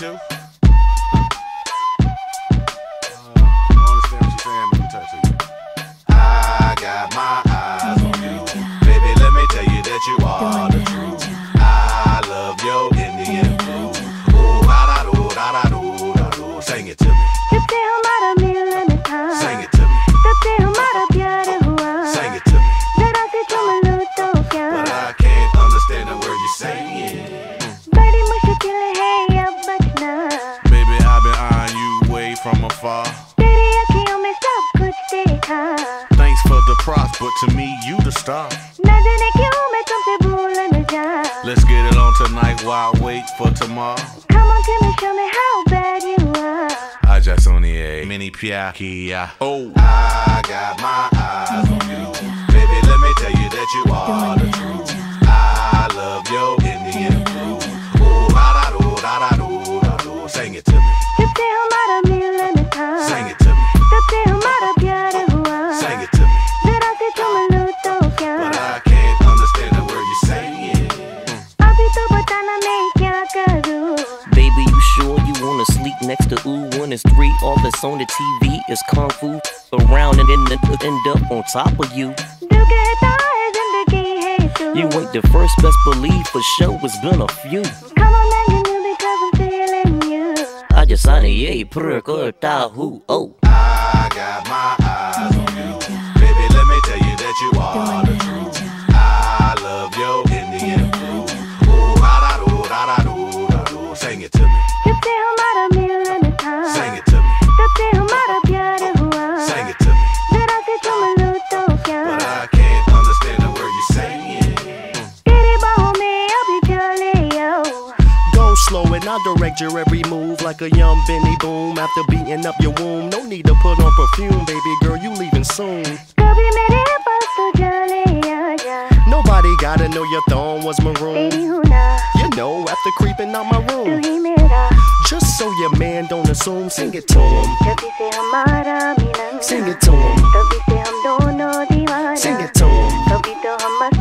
too? I don't understand what you're saying, but let me touch it. I got my eyes on you. Baby, let me tell you that you are the truth. I love your Indian food. Ooh, da-da-doo, da-da-doo, da-doo. Sing it to me. जब से हमारा मिलन था, Sing it to me. तब से हमारा प्यार हुआ. Sing it to me. जरा से चूम लूं तो क्या? But I can't understand the word you're saying. बड़ी मुश्किल है अब बचना. Baby, I've been eyeing you way from afar. तेरी अखियों में सब कुछ देखा. Thanks for the props, but to me, you the star. न जाने क्यों मैं तुमसे भूल न जा. Let's get it on tonight while I wait for tomorrow. Come on, tell me, show me how bad you are. I just on the A, mini Kia. Oh, I got my eyes on you. Baby, let me tell you that you are the truth. I love your Indian food. Ooh, da-da-doo, da-da-doo, da-doo. Sing it to me. जब से हमारा मिलन था, Sing it to me. तब से हमारा प्यार हुआ. Sing it to me. जरा से चूम लूं तो क्या? But I can't understand the word you're saying. अभी तो बताना मैं क्या करूं. Baby, you sure you wanna sleep next to ooh? 1 is 3, all that's on the TV is kung fu. Around and then end up on top of you. दिल कहता है जिंदगी है तू. You ain't the first, best believe for sure it's been a few. Come on, man, you because I'm feeling you. I just signed a yay, percolta who? Oh, I got my eyes on you. Baby, let me tell you that you are the truth. I love your Indian food. Ooh, da-da-doo, da-da-doo, da-doo. Sing it to me. जब से हमारा मिलन था, Sing it to me. तब से हमारा प्यार हुआ. Sing it to me. जरा से चूम लूं तो क्या? But I can't understand the word you're saying. तेरी बाहों में अभी चले आओ. Go slow and I'll direct your every move like a young Benny Boom. After beating up your womb, no need to put on perfume, baby girl, you leaving soon. कभी मेरे पास तो चले आजा. Nobody gotta know your thong was maroon. तेरी हूँ ना, You know, after creeping out my तू room. ही मेरा. Just so your man don't assume, sing it to him. जब से हमारा मिलन था, Sing it to him. तभी से हम दोनों दीवाना. Sing it to him. तभी तो हम मस्त